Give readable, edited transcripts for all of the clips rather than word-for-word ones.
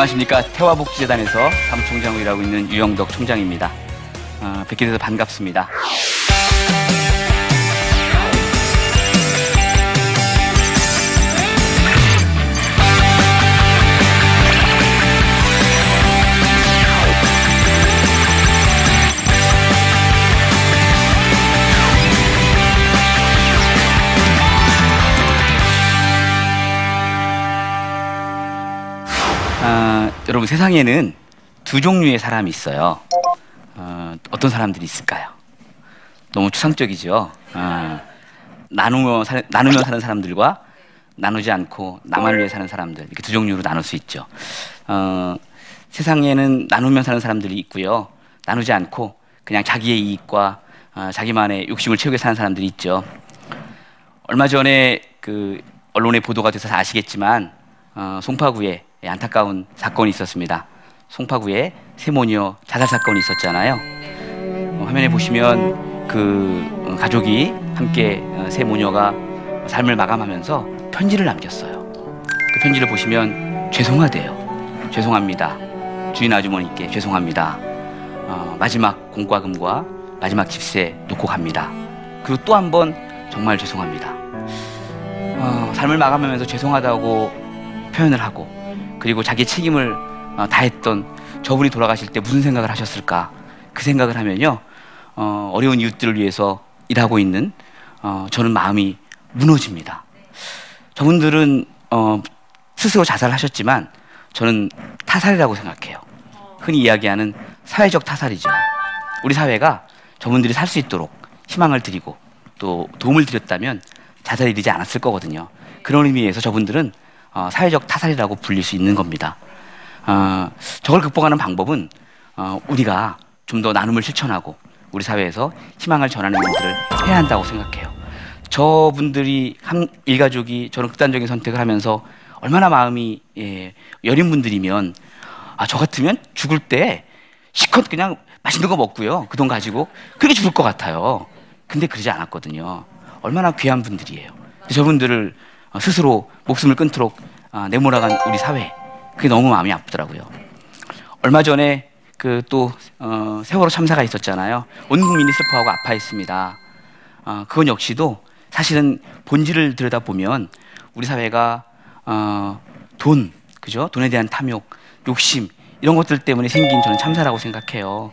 안녕하십니까. 태화복지재단에서 사무총장으로 일하고 있는 유영덕 총장입니다. 뵙게 돼서 반갑습니다. 여러분, 세상에는 두 종류의 사람이 있어요. 어떤 사람들이 있을까요? 너무 추상적이죠. 나누며 사는 사람들과 나누지 않고 나만을 위해 사는 사람들, 이렇게 두 종류로 나눌 수 있죠. 세상에는 나누며 사는 사람들이 있고요. 나누지 않고 그냥 자기의 이익과 자기만의 욕심을 채우게 사는 사람들이 있죠. 얼마 전에 그 언론에 보도가 돼서 아시겠지만 송파구에 안타까운 사건이 있었습니다. 송파구에 세모녀 자살 사건이 있었잖아요. 화면에 보시면 그 가족이 함께 세모녀가 삶을 마감하면서 편지를 남겼어요. 그 편지를 보시면 죄송하대요. 죄송합니다. 주인 아주머니께 죄송합니다. 마지막 공과금과 마지막 집세 놓고 갑니다. 그리고 또 한 번 정말 죄송합니다. 삶을 마감하면서 죄송하다고 표현을 하고, 그리고 자기 책임을 다했던 저분이 돌아가실 때 무슨 생각을 하셨을까? 그 생각을 하면요, 어려운 이웃들을 위해서 일하고 있는 저는 마음이 무너집니다. 저분들은 스스로 자살하셨지만 저는 타살이라고 생각해요. 흔히 이야기하는 사회적 타살이죠. 우리 사회가 저분들이 살 수 있도록 희망을 드리고 또 도움을 드렸다면 자살이 이르지 않았을 거거든요. 그런 의미에서 저분들은 사회적 타살이라고 불릴 수 있는 겁니다. 저걸 극복하는 방법은 우리가 좀 더 나눔을 실천하고 우리 사회에서 희망을 전하는 일들을 해야 한다고 생각해요. 저분들이 일가족이 저런 극단적인 선택을 하면서 얼마나 마음이 여린 분들이면, 저 같으면 죽을 때 실컷 그냥 맛있는 거 먹고요, 그 돈 가지고 그렇게 죽을 것 같아요. 근데 그러지 않았거든요. 얼마나 귀한 분들이에요. 저분들을 스스로 목숨을 끊도록 내몰아간 우리 사회, 그게 너무 마음이 아프더라고요. 얼마 전에 또 세월호 참사가 있었잖아요. 온 국민이 슬퍼하고 아파했습니다. 그건 역시도 사실은 본질을 들여다보면 우리 사회가 그죠? 돈에 대한 탐욕, 욕심, 이런 것들 때문에 생긴 저는 참사라고 생각해요.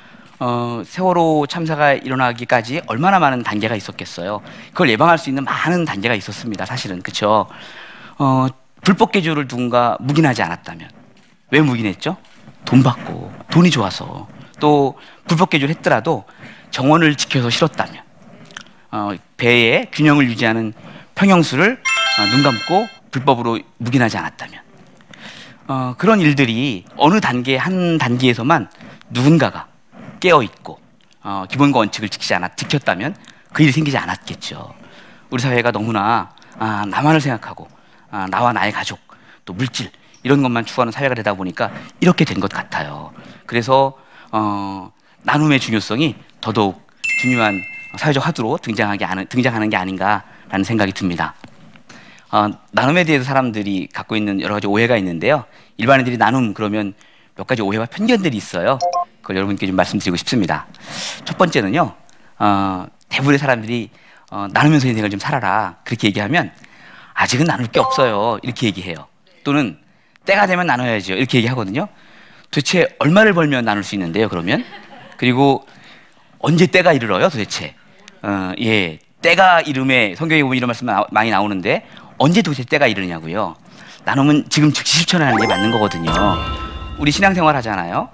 세월호 참사가 일어나기까지 얼마나 많은 단계가 있었겠어요. 그걸 예방할 수 있는 많은 단계가 있었습니다. 사실은, 그렇죠? 불법 개조를 누군가 묵인하지 않았다면, 왜 묵인했죠? 돈 받고, 돈이 좋아서. 또 불법 개조를 했더라도 정원을 지켜서 실었다면, 배의 균형을 유지하는 평형수를 눈 감고 불법으로 묵인하지 않았다면, 그런 일들이 어느 한 단계에서만 누군가가 깨어있고 기본과 원칙을 지켰다면 그 일이 생기지 않았겠죠. 우리 사회가 너무나 나만을 생각하고 나와 나의 가족, 또 물질, 이런 것만 추구하는 사회가 되다 보니까 이렇게 된 것 같아요. 그래서 나눔의 중요성이 더더욱 중요한 사회적 화두로 등장하는 게 아닌가라는 생각이 듭니다. 나눔에 대해서 사람들이 갖고 있는 여러 가지 오해가 있는데요. 일반인들이 나눔 그러면 몇 가지 오해와 편견들이 있어요. 그걸 여러분께 좀 말씀드리고 싶습니다. 첫 번째는요, 대부분의 사람들이 나누면서 인생을 좀 살아라, 그렇게 얘기하면 아직은 나눌 게 없어요, 이렇게 얘기해요. 또는 때가 되면 나눠야죠, 이렇게 얘기하거든요. 도대체 얼마를 벌면 나눌 수 있는데요, 그러면? 그리고 언제 때가 이르러요, 도대체? 때가 이름에 성경에 보면 이런 말씀 많이 나오는데 언제 도대체 때가 이르냐고요. 나눔은 지금 즉시 실천하는 게 맞는 거거든요. 우리 신앙생활 하잖아요.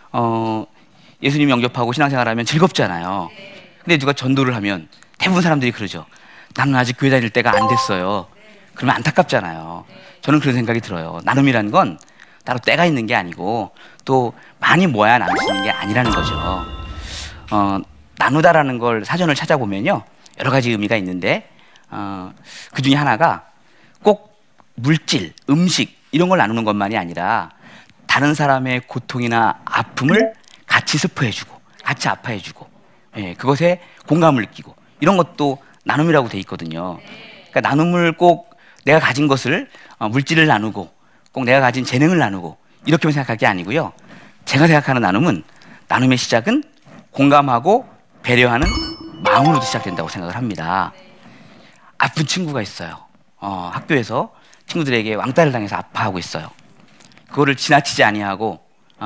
예수님 영접하고 신앙생활하면 즐겁잖아요. 근데 누가 전도를 하면 대부분 사람들이 그러죠. 나는 아직 교회 다닐 때가 안 됐어요. 그러면 안타깝잖아요. 저는 그런 생각이 들어요. 나눔이란 건 따로 때가 있는 게 아니고 또 많이 모아야 나눌 수 있는 게 아니라는 거죠. 나누다라는 걸 사전을 찾아보면요, 여러 가지 의미가 있는데 그 중에 하나가 꼭 물질, 음식 이런 걸 나누는 것만이 아니라 다른 사람의 고통이나 아픔을 같이 슬퍼해주고 같이 아파해주고, 그것에 공감을 느끼고, 이런 것도 나눔이라고 돼 있거든요. 그러니까 나눔을 꼭 내가 가진 것을, 물질을 나누고 꼭 내가 가진 재능을 나누고 이렇게만 생각할 게 아니고요. 제가 생각하는 나눔은 나눔의 시작은 공감하고 배려하는 마음으로도 시작된다고 생각을 합니다. 아픈 친구가 있어요. 학교에서 친구들에게 왕따를 당해서 아파하고 있어요. 그거를 지나치지 아니하고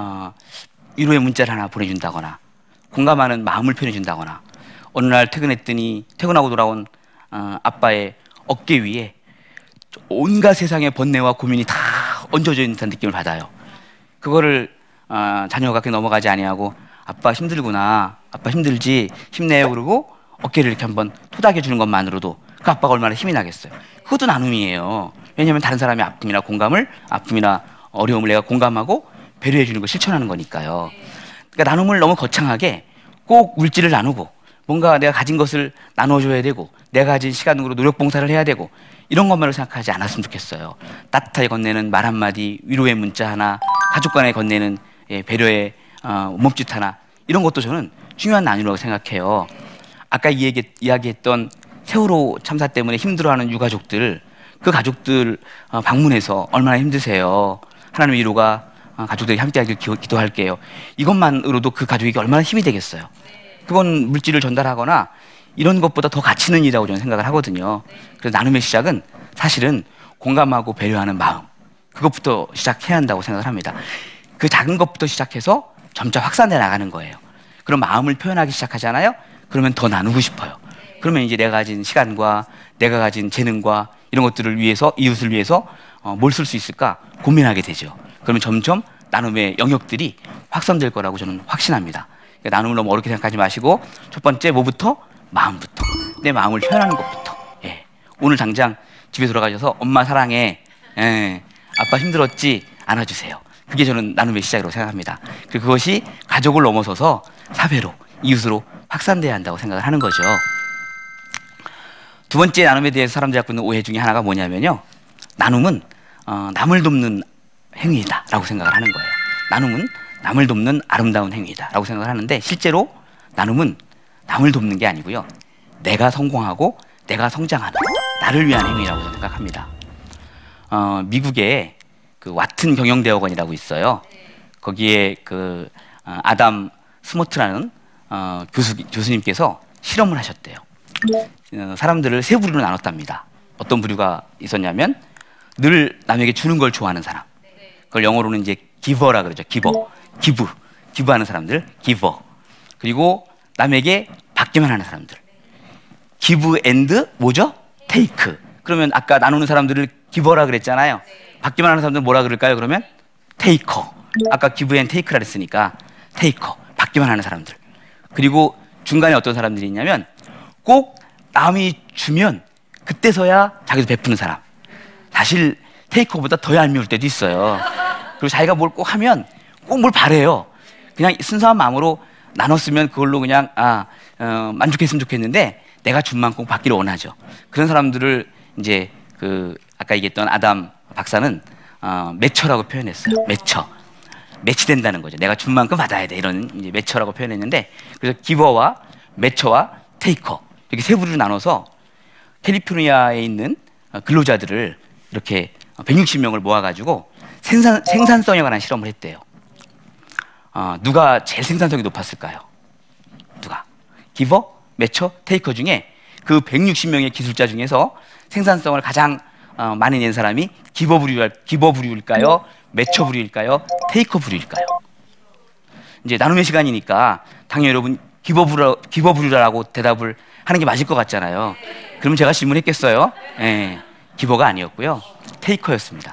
위로의 문자를 하나 보내준다거나 공감하는 마음을 표현해준다거나 어느 날 퇴근하고 돌아온 아빠의 어깨 위에 온갖 세상의 번뇌와 고민이 다 얹어져 있는 듯한 느낌을 받아요. 그거를 자녀가 그렇게 넘어가지 아니하고 아빠 힘들구나, 아빠 힘들지, 힘내요 그러고 어깨를 이렇게 한번 토닥여 주는 것만으로도 그 아빠가 얼마나 힘이 나겠어요. 그것도 나눔이에요. 왜냐하면 다른 사람의 아픔이나 어려움을 내가 공감하고 배려해 주는 걸 실천하는 거니까요. 그러니까 나눔을 너무 거창하게 꼭 물질을 나누고 뭔가 내가 가진 것을 나눠줘야 되고 내가 가진 시간으로 노력봉사를 해야 되고 이런 것만으로 생각하지 않았으면 좋겠어요. 따뜻하게 건네는 말 한마디, 위로의 문자 하나, 가족 간에 건네는 배려의 몸짓 하나, 이런 것도 저는 중요한 나눔이라고 생각해요. 아까 이야기했던 세월호 참사 때문에 힘들어하는 유가족들, 그 가족들 방문해서 얼마나 힘드세요. 하나님의 위로가 가족들이 함께하길 기도할게요. 이것만으로도 그 가족에게 얼마나 힘이 되겠어요. 그건 물질을 전달하거나 이런 것보다 더 가치 있는 일이라고 저는 생각을 하거든요. 그래서 나눔의 시작은 사실은 공감하고 배려하는 마음, 그것부터 시작해야 한다고 생각을 합니다. 그 작은 것부터 시작해서 점차 확산돼 나가는 거예요. 그런 마음을 표현하기 시작하잖아요. 그러면 더 나누고 싶어요. 그러면 이제 내가 가진 시간과 내가 가진 재능과 이런 것들을 위해서, 이웃을 위해서 뭘 쓸 수 있을까 고민하게 되죠. 그러면 점점 나눔의 영역들이 확산될 거라고 저는 확신합니다. 그러니까 나눔을 너무 어렵게 생각하지 마시고 첫 번째 뭐부터? 마음부터. 내 마음을 표현하는 것부터. 오늘 당장 집에 돌아가셔서 엄마 사랑해, 아빠 힘들었지, 안아주세요. 그게 저는 나눔의 시작이라고 생각합니다. 그리고 그것이 가족을 넘어서서 사회로, 이웃으로 확산돼야 한다고 생각을 하는 거죠. 두 번째 나눔에 대해서 사람들이 갖고 있는 오해 중에 하나가 뭐냐면요, 나눔은 남을 돕는 행위이다 라고 생각을 하는 거예요. 나눔은 남을 돕는 아름다운 행위이다 라고 생각을 하는데, 실제로 나눔은 남을 돕는 게 아니고요, 내가 성공하고 내가 성장하는, 나를 위한 행위라고 생각합니다. 미국에 그 와튼 경영대학원이라고 있어요. 거기에 그 아담 스모트라는 교수님께서 실험을 하셨대요. 사람들을 세 부류로 나눴답니다. 어떤 부류가 있었냐면 늘 남에게 주는 걸 좋아하는 사람, 그걸 영어로는 이제 기버라 그러죠. 기부하는 사람들, 기버. 그리고 남에게 받기만 하는 사람들, 기브 앤드 뭐죠? 테이크. 그러면 아까 나누는 사람들을 기버라 그랬잖아요. 받기만 하는 사람들은 뭐라 그럴까요? 그러면 테이커. 아까 기브 앤 테이크라 그랬으니까 테이커, 받기만 하는 사람들. 그리고 중간에 어떤 사람들이 있냐면 꼭 남이 주면 그때서야 자기도 베푸는 사람. 사실 테이커보다 더 얄미울 때도 있어요. 그리고 자기가 뭘 꼭 하면 꼭 뭘 바래요. 그냥 순수한 마음으로 나눴으면 그걸로 그냥 만족했으면 좋겠는데 내가 준 만큼 받기를 원하죠. 그런 사람들을 이제 그 아까 얘기했던 아담 박사는 매처라고 표현했어요. 매치된다는 거죠. 내가 준 만큼 받아야 돼, 이런 이제 매처라고 표현했는데, 그래서 기버와 매처와 테이커 이렇게 세 부류로 나눠서 캘리포니아에 있는 근로자들을 이렇게 160명을 모아가지고 생산성에 관한 실험을 했대요. 누가 제일 생산성이 높았을까요? 누가? 기버, 매처, 테이커 중에 그 160명의 기술자 중에서 생산성을 가장 많이 낸 사람이 기버 부류일까요? 매처 부류일까요? 테이커 부류일까요? 이제 나눔의 시간이니까 당연히 여러분 기버 부류라고 대답을 하는 게 맞을 것 같잖아요. 그러면 제가 질문했겠어요? 기버가 아니었고요, 테이커였습니다.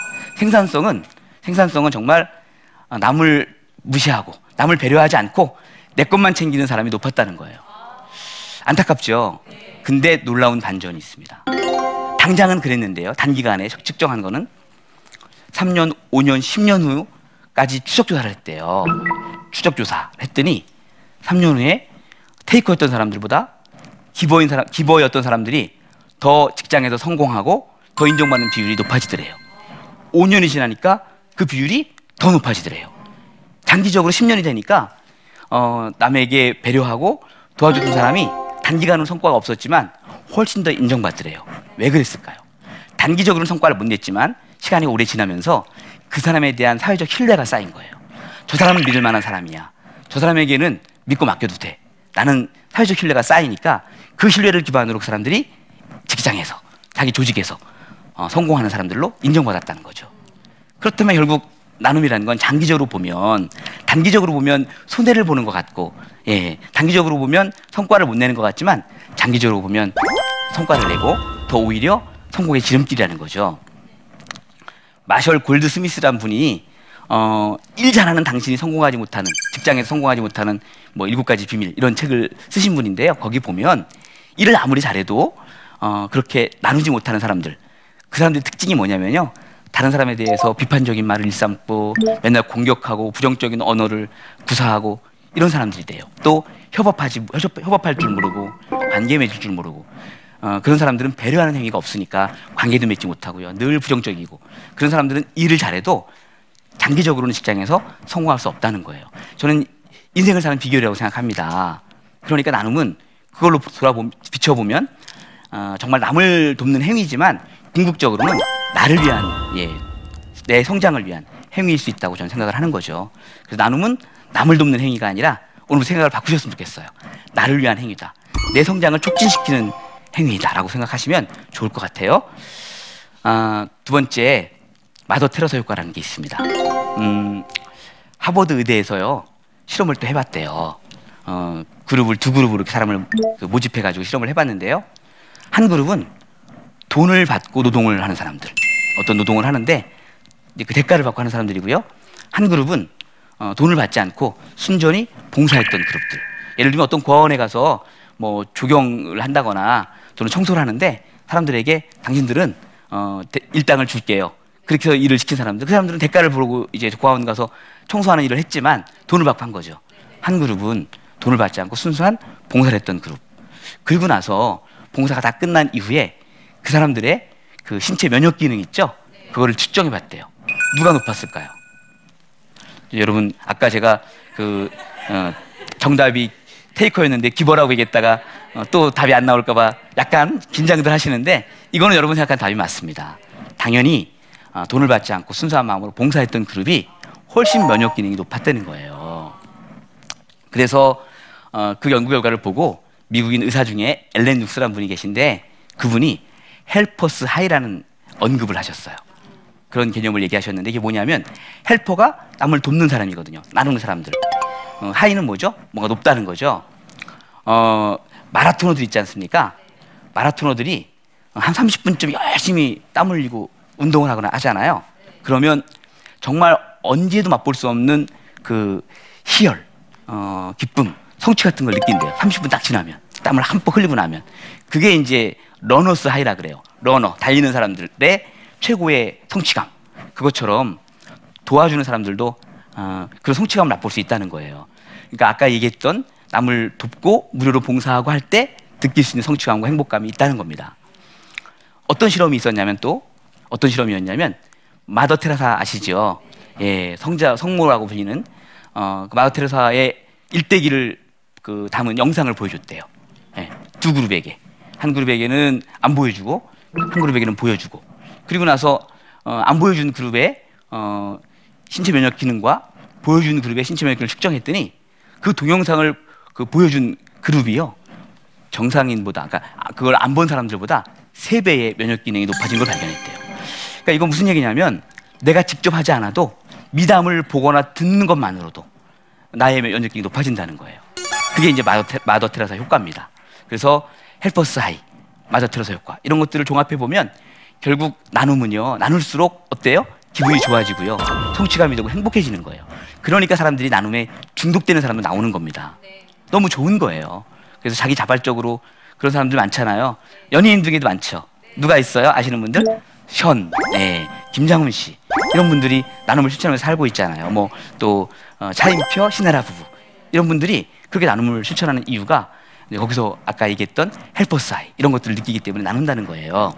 생산성은 정말 남을 무시하고 남을 배려하지 않고 내 것만 챙기는 사람이 높았다는 거예요. 안타깝죠? 근데 놀라운 반전이 있습니다. 당장은 그랬는데요, 단기간에 측정한 거는 3년, 5년, 10년 후까지 추적조사를 했대요. 추적조사를 했더니 3년 후에 테이커였던 사람들보다 기버였던 사람들이 더 직장에서 성공하고 더 인정받는 비율이 높아지더래요. 5년이 지나니까 그 비율이 더 높아지더래요. 장기적으로 10년이 되니까 남에게 배려하고 도와줬던 사람이 단기간으로 성과가 없었지만 훨씬 더 인정받더래요. 왜 그랬을까요? 단기적으로는 성과를 못 냈지만 시간이 오래 지나면서 그 사람에 대한 사회적 신뢰가 쌓인 거예요. 저 사람은 믿을 만한 사람이야. 저 사람에게는 믿고 맡겨도 돼. 나는 사회적 신뢰가 쌓이니까 그 신뢰를 기반으로 그 사람들이 직장에서, 자기 조직에서 성공하는 사람들로 인정받았다는 거죠. 그렇다면 결국 나눔이라는 건 장기적으로 보면, 단기적으로 보면 손해를 보는 것 같고, 예, 단기적으로 보면 성과를 못 내는 것 같지만 장기적으로 보면 성과를 내고 더 오히려 성공의 지름길이라는 거죠. 마셜 골드 스미스라는 분이 일 잘하는 당신이 성공하지 못하는, 직장에서 성공하지 못하는 뭐 7가지 비밀 이런 책을 쓰신 분인데요. 거기 보면 일을 아무리 잘해도 그렇게 나누지 못하는 사람들, 그 사람들의 특징이 뭐냐면요, 다른 사람에 대해서 비판적인 말을 일삼고 맨날 공격하고 부정적인 언어를 구사하고 이런 사람들이 돼요. 또 협업할 줄 모르고 관계 맺을 줄 모르고, 그런 사람들은 배려하는 행위가 없으니까 관계도 맺지 못하고요. 늘 부정적이고, 그런 사람들은 일을 잘해도 장기적으로는 직장에서 성공할 수 없다는 거예요. 저는 인생을 사는 비결이라고 생각합니다. 그러니까 나눔은 그걸로 비춰보면 정말 남을 돕는 행위지만 궁극적으로는 나를 위한, 예, 내 성장을 위한 행위일 수 있다고 저는 생각을 하는 거죠. 그래서 나눔은 남을 돕는 행위가 아니라 오늘 생각을 바꾸셨으면 좋겠어요. 나를 위한 행위다. 내 성장을 촉진시키는 행위다라고 생각하시면 좋을 것 같아요. 두 번째, 마더 테레사 효과라는 게 있습니다. 하버드 의대에서요 실험을 또 해봤대요. 두 그룹으로 이렇게 사람을 모집해가지고 실험을 해봤는데요. 한 그룹은 돈을 받고 노동을 하는 사람들, 어떤 노동을 하는데 이제 그 대가를 받고 하는 사람들이고요. 한 그룹은 돈을 받지 않고 순전히 봉사했던 그룹들. 예를 들면 어떤 고아원에 가서 뭐 조경을 한다거나 또는 청소를 하는데 사람들에게 당신들은 일당을 줄게요. 그렇게 해서 일을 시킨 사람들, 그 사람들은 대가를 부르고 이제 고아원 가서 청소하는 일을 했지만 돈을 받고 한 거죠. 한 그룹은 돈을 받지 않고 순수한 봉사를 했던 그룹. 그리고 나서 봉사가 다 끝난 이후에 그 사람들의 그 신체 면역 기능 있죠? 그거를 측정해 봤대요. 누가 높았을까요? 여러분, 아까 제가 정답이 테이커였는데 기버라고 얘기했다가 또 답이 안 나올까봐 약간 긴장들 하시는데, 이거는 여러분 생각한 답이 맞습니다. 당연히 돈을 받지 않고 순수한 마음으로 봉사했던 그룹이 훨씬 면역 기능이 높았다는 거예요. 그래서 그 연구 결과를 보고 미국인 의사 중에 엘렌 육스라는 분이 계신데, 그분이 헬퍼스 하이라는 언급을 하셨어요. 그런 개념을 얘기하셨는데, 이게 뭐냐면 헬퍼가 남을 돕는 사람이거든요. 나누는 사람들. 하이는 뭐죠? 뭔가 높다는 거죠. 마라토너들 있지 않습니까? 마라토너들이 한 30분쯤 열심히 땀 흘리고 운동을 하거나 하잖아요. 그러면 정말 언제도 맛볼 수 없는 그 희열, 기쁨, 성취 같은 걸 느낀대요. 30분 딱 지나면, 땀을 한뻑 흘리고 나면. 그게 이제 러너스 하이라 그래요. 러너, 달리는 사람들의 최고의 성취감. 그것처럼 도와주는 사람들도 그런 성취감을 맛볼 수 있다는 거예요. 그러니까 아까 얘기했던 남을 돕고 무료로 봉사하고 할 때 느낄 수 있는 성취감과 행복감이 있다는 겁니다. 어떤 실험이 있었냐면, 또 어떤 실험이었냐면, 마더 테레사 아시죠? 예, 성모라고 불리는 그 마더 테레사의 일대기를 담은 영상을 보여줬대요. 예, 두 그룹에게. 한 그룹에게는 안 보여주고 한 그룹에게는 보여주고, 그리고 나서 안 보여준 그룹의 신체 면역 기능과 보여준 그룹의 신체 면역 기능을 측정했더니 그 동영상을 보여준 그룹이요, 정상인보다, 그러니까 그걸 안 본 사람들보다 3배의 면역 기능이 높아진 걸 발견했대요. 그러니까 이건 무슨 얘기냐면, 내가 직접 하지 않아도 미담을 보거나 듣는 것만으로도 나의 면역 기능이 높아진다는 거예요. 그게 이제 마더 테레사 효과입니다. 그래서 헬퍼스 하이, 마더 테레사 효과, 이런 것들을 종합해 보면 결국 나눔은요, 나눌수록 어때요? 기분이 좋아지고요, 성취감이 되고 행복해지는 거예요. 그러니까 사람들이 나눔에 중독되는 사람도 나오는 겁니다. 너무 좋은 거예요. 그래서 자기 자발적으로 그런 사람들 많잖아요. 연예인 중에도 많죠. 누가 있어요? 아시는 분들? 현, 네, 김장훈 씨, 이런 분들이 나눔을 실천하면서 살고 있잖아요. 뭐 또 차인표, 신하라 부부, 이런 분들이 그렇게 나눔을 실천하는 이유가 거기서 아까 얘기했던 헬퍼스 하이, 이런 것들을 느끼기 때문에 나눈다는 거예요.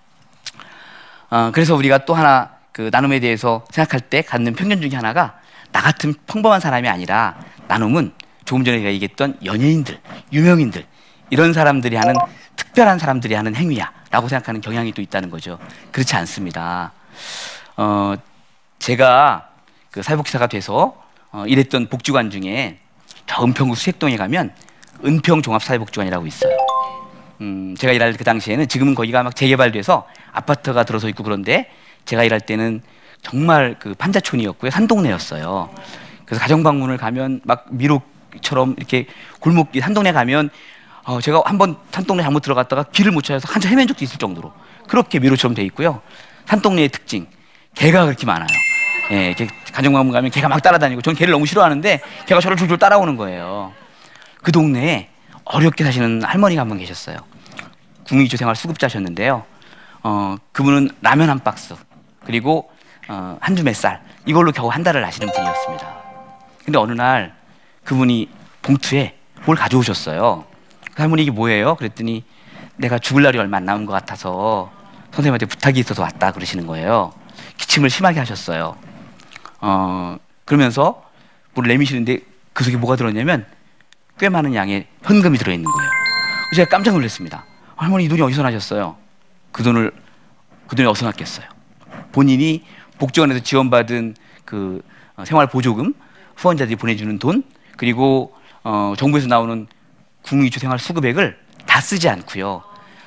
그래서 우리가 또 하나 나눔에 대해서 생각할 때 갖는 편견 중에 하나가, 나 같은 평범한 사람이 아니라 나눔은 조금 전에 제가 얘기했던 연예인들, 유명인들, 이런 사람들이 하는, 특별한 사람들이 하는 행위야 라고 생각하는 경향이 또 있다는 거죠. 그렇지 않습니다. 제가 그 사회복지사가 돼서 일했던 복지관 중에 저 은평구 수색동에 가면 은평 종합사회복지관이라고 있어요. 제가 일할 그 당시에는, 지금은 거기가 막 재개발돼서 아파트가 들어서 있고 그런데 제가 일할 때는 정말 그 판자촌이었고요, 산동네였어요. 그래서 가정방문을 가면 막 미로처럼 이렇게 골목길 산동네 가면 제가 한번 산동네 잘못 들어갔다가 길을 못 찾아서 한참 헤맨 적도 있을 정도로 그렇게 미로처럼 돼 있고요. 산동네의 특징, 개가 그렇게 많아요. 예, 가정방문 가면 개가 막 따라다니고, 전 개를 너무 싫어하는데 개가 저를 줄줄 따라오는 거예요. 그 동네에 어렵게 사시는 할머니가 한 분 계셨어요. 국민기초생활 수급자셨는데요. 그분은 라면 한 박스 그리고 한 줌의 쌀, 이걸로 겨우 한 달을 하시는 분이었습니다. 근데 어느 날 그분이 봉투에 뭘 가져오셨어요. 그 할머니 이게 뭐예요? 그랬더니 내가 죽을 날이 얼마 안 남은 것 같아서 선생님한테 부탁이 있어서 왔다 그러시는 거예요. 기침을 심하게 하셨어요. 그러면서 뭘 내미시는데 그 속에 뭐가 들었냐면 꽤 많은 양의 현금이 들어있는 거예요. 제가 깜짝 놀랐습니다. 할머니 이 돈이 어디서 나셨어요? 그 돈이 어디서 났겠어요? 본인이 복지관에서 지원받은 그 생활보조금, 후원자들이 보내주는 돈, 그리고 정부에서 나오는 국민기초 생활 수급액을 다 쓰지 않고요.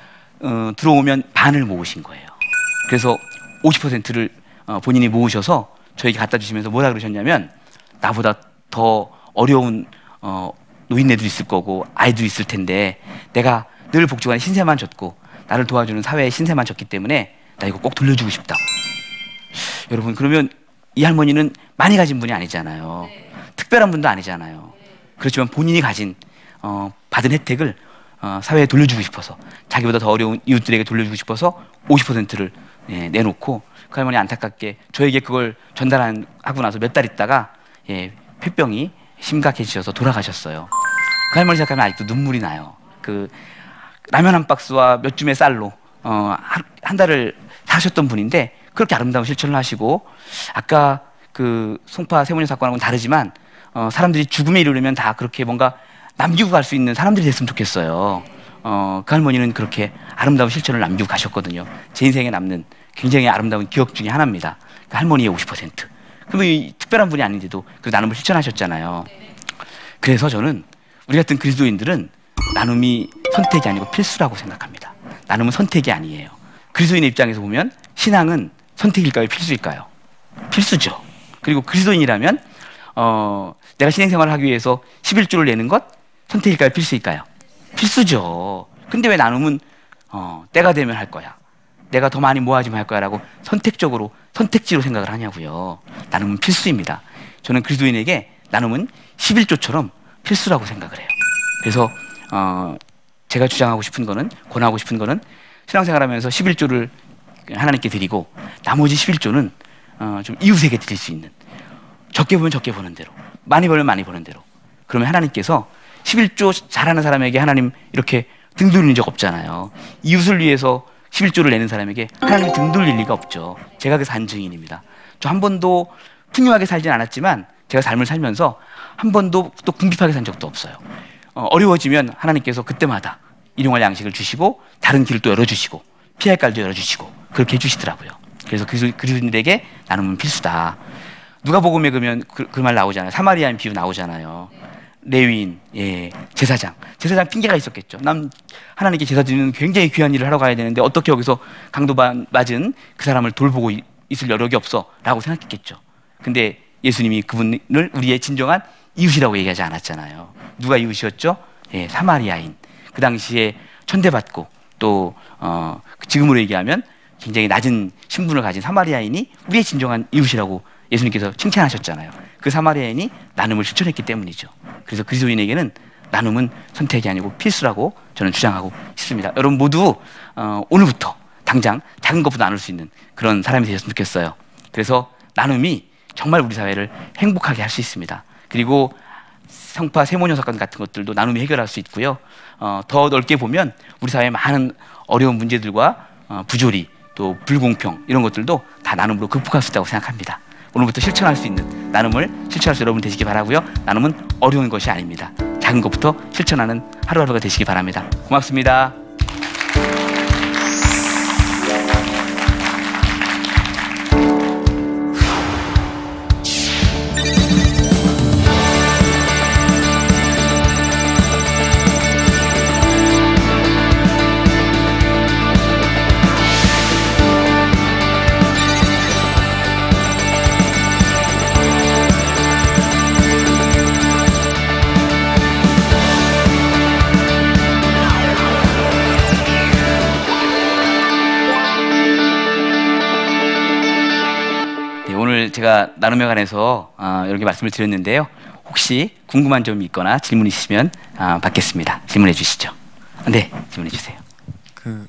들어오면 반을 모으신 거예요. 그래서 50%를 본인이 모으셔서 저에게 갖다 주시면서 뭐라 그러셨냐면, 나보다 더 어려운 노인네도 있을 거고 아이도 있을 텐데 내가 늘 복지관에 신세만 졌고 나를 도와주는 사회에 신세만 졌기 때문에 나 이거 꼭 돌려주고 싶다. 여러분, 그러면 이 할머니는 많이 가진 분이 아니잖아요. 특별한 분도 아니잖아요. 그렇지만 본인이 가진 받은 혜택을 사회에 돌려주고 싶어서, 자기보다 더 어려운 이웃들에게 돌려주고 싶어서 50%를 내놓고, 그 할머니 안타깝게 저에게 그걸 전달하고 나서 몇 달 있다가 폐병이 심각해지셔서 돌아가셨어요. 그 할머니 생각하면 아직도 눈물이 나요. 그 라면 한 박스와 몇 줌의 쌀로 한 달을 사셨던 분인데 그렇게 아름다운 실천을 하시고, 아까 그 송파 세모녀 사건하고는 다르지만 사람들이 죽음에 이르려면 다 그렇게 뭔가 남기고 갈 수 있는 사람들이 됐으면 좋겠어요. 그 할머니는 그렇게 아름다운 실천을 남기고 가셨거든요. 제 인생에 남는 굉장히 아름다운 기억 중에 하나입니다. 그 할머니의 50%. 그러면 이 특별한 분이 아닌데도 그 나눔을 실천하셨잖아요. 그래서 저는 우리 같은 그리스도인들은 나눔이 선택이 아니고 필수라고 생각합니다. 나눔은 선택이 아니에요. 그리스도인의 입장에서 보면 신앙은 선택일까요? 필수일까요? 필수죠. 그리고 그리스도인이라면 내가 신앙생활을 하기 위해서 11조를 내는 것 선택일까요? 필수일까요? 필수죠. 근데 왜 나눔은 때가 되면 할 거야, 내가 더 많이 모아지면 할 거야 라고 선택지로 생각을 하냐고요. 나눔은 필수입니다. 저는 그리스도인에게 나눔은 11조처럼 필수라고 생각을 해요. 그래서 제가 주장하고 싶은 거는, 권하고 싶은 거는 신앙생활하면서 11조를 하나님께 드리고 나머지 11조는 좀 이웃에게 드릴 수 있는, 적게 보면 적게 버는 대로, 많이 벌면 많이 버는 대로. 그러면 하나님께서 11조 잘하는 사람에게 하나님 이렇게 등 돌리는 적 없잖아요. 이웃을 위해서 11조를 내는 사람에게 하나님이 등 돌릴 리가 없죠. 제가 그 산 증인입니다. 저 한 번도 풍요하게 살진 않았지만 제가 삶을 살면서 한 번도 또 궁핍하게 산 적도 없어요. 어려워지면 하나님께서 그때마다 일용할 양식을 주시고 다른 길을 또 열어주시고 피할 길도 열어주시고 그렇게 해주시더라고요. 그래서 그리스도인들에게 나눔은 필수다. 누가복음에 그러면 그 말 나오잖아요. 사마리아인 비유 나오잖아요. 레위인, 제사장 핑계가 있었겠죠. 난 하나님께 제사 드리는 굉장히 귀한 일을 하러 가야 되는데 어떻게 여기서 강도 맞은 그 사람을 돌보고 있을 여력이 없어 라고 생각했겠죠. 근데 예수님이 그분을 우리의 진정한 이웃이라고 얘기하지 않았잖아요. 누가 이웃이었죠? 사마리아인. 그 당시에 천대받고 또 지금으로 얘기하면 굉장히 낮은 신분을 가진 사마리아인이 우리의 진정한 이웃이라고 예수님께서 칭찬하셨잖아요. 그 사마리아인이 나눔을 실천했기 때문이죠. 그래서 그리스도인에게는 나눔은 선택이 아니고 필수라고 저는 주장하고 싶습니다. 여러분 모두 오늘부터 당장 작은 것부터 나눌 수 있는 그런 사람이 되셨으면 좋겠어요. 그래서 나눔이 정말 우리 사회를 행복하게 할 수 있습니다. 그리고 성파 세모녀 사건 같은 것들도 나눔이 해결할 수 있고요. 더 넓게 보면 우리 사회의 많은 어려운 문제들과 부조리, 또 불공평 이런 것들도 다 나눔으로 극복할 수 있다고 생각합니다. 오늘부터 실천할 수 있는 나눔을 실천할 수 여러분 되시기 바라고요. 나눔은 어려운 것이 아닙니다. 작은 것부터 실천하는 하루하루가 되시기 바랍니다. 고맙습니다. 제가 나눔에 관해서 여러 개 말씀을 드렸는데요. 혹시 궁금한 점이 있거나 질문 있으시면 받겠습니다. 질문해 주시죠. 네, 질문해 주세요. 그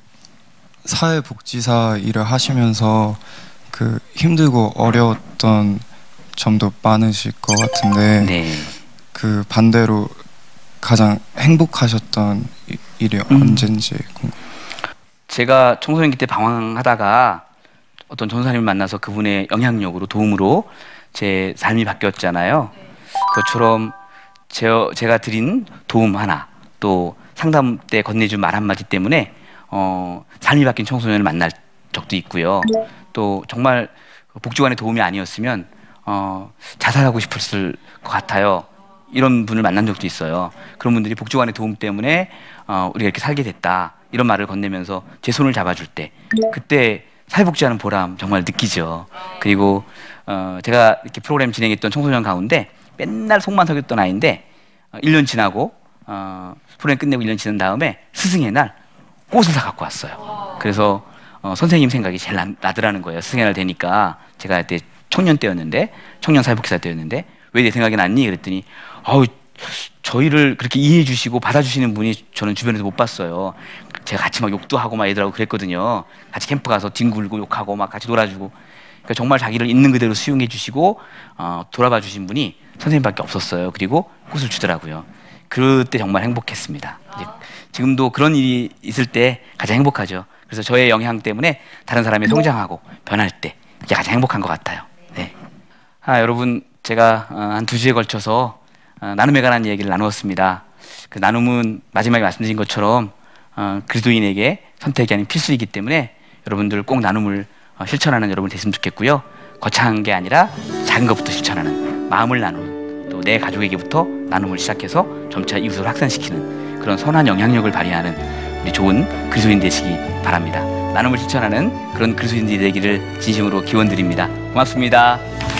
사회복지사 일을 하시면서 그 힘들고 어려웠던 점도 많으실 것 같은데 네. 그 반대로 가장 행복하셨던 일이 언젠지 궁금해요. 제가 청소년기 때 방황하다가 어떤 전도사님을 만나서 그분의 영향력으로 도움으로 제 삶이 바뀌었잖아요. 그것처럼 제가 드린 도움 하나, 또 상담 때 건네준 말 한마디 때문에 삶이 바뀐 청소년을 만날 적도 있고요. 또 정말 복지관의 도움이 아니었으면 자살하고 싶었을 것 같아요. 이런 분을 만난 적도 있어요. 그런 분들이 복지관의 도움 때문에 우리가 이렇게 살게 됐다, 이런 말을 건네면서 제 손을 잡아줄 때, 그때 사회복지하는 보람 정말 느끼죠. 그리고 제가 이렇게 프로그램 진행했던 청소년 가운데 맨날 속만 썩였던 아이인데 1년 지나고 프로그램 끝내고 1년 지난 다음에 스승의 날 꽃을 다 갖고 왔어요. 그래서 선생님 생각이 제일 나더라는 거예요. 스승의 날 되니까. 제가 그때 청년 사회복지사 때였는데 왜 내 생각이 났니? 그랬더니 저희를 그렇게 이해해 주시고 받아주시는 분이 저는 주변에서 못 봤어요. 제가 같이 막 욕도 하고 막 애들하고 그랬거든요. 같이 캠프 가서 뒹굴고 욕하고 막 같이 놀아주고. 그러니까 정말 자기를 있는 그대로 수용해 주시고 돌아봐 주신 분이 선생님밖에 없었어요. 그리고 꽃을 주더라고요. 그때 정말 행복했습니다. 지금도 그런 일이 있을 때 가장 행복하죠. 그래서 저의 영향 때문에 다른 사람이 성장하고 변할 때 이게 가장 행복한 것 같아요. 네. 여러분, 제가 한 2주에 걸쳐서 나눔에 관한 얘기를 나누었습니다. 그 나눔은 마지막에 말씀드린 것처럼 그리스도인에게 선택이 아닌 필수이기 때문에 여러분들 꼭 나눔을 실천하는 여러분 됐으면 좋겠고요. 거창한 게 아니라 작은 것부터 실천하는 마음을 나누는, 또 내 가족에게부터 나눔을 시작해서 점차 이웃을 확산시키는 그런 선한 영향력을 발휘하는 우리 좋은 그리스도인 되시기 바랍니다. 나눔을 실천하는 그런 그리스도인들이 되기를 진심으로 기원드립니다. 고맙습니다.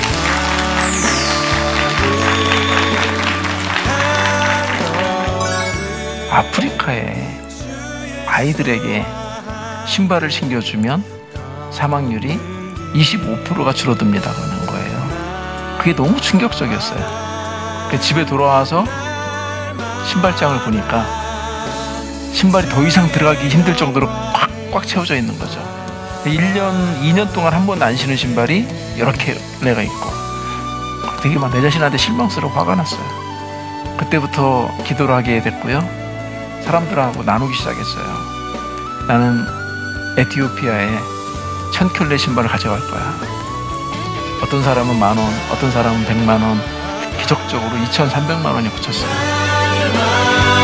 아프리카에 아이들에게 신발을 신겨주면 사망률이 25%가 줄어듭니다 그러는 거예요. 그게 너무 충격적이었어요. 집에 돌아와서 신발장을 보니까 신발이 더 이상 들어가기 힘들 정도로 꽉꽉 채워져 있는 거죠. 1년, 2년 동안 한 번도 안 신은 신발이 여러 켤레가 있고 되게 막 내 자신한테 실망스러워 화가 났어요. 그때부터 기도를 하게 됐고요. 사람들하고 나누기 시작했어요. 나는 에티오피아에 1000켤레 신발을 가져갈 거야. 어떤 사람은 10,000원, 어떤 사람은 1,000,000원, 기적적으로 2,300만 원이 붙였어요.